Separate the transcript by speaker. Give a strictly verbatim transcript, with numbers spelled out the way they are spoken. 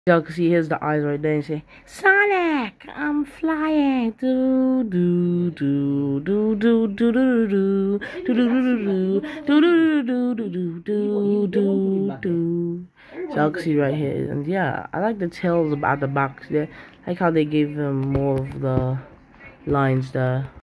Speaker 1: Y'all can see here's the eyes right there and say, Sonic, I'm flying. Do do do do do do do do do do do do do do do do do do. So y'all can see right here, and yeah, I like the tails about the box there. I like how they gave him more of the lines there.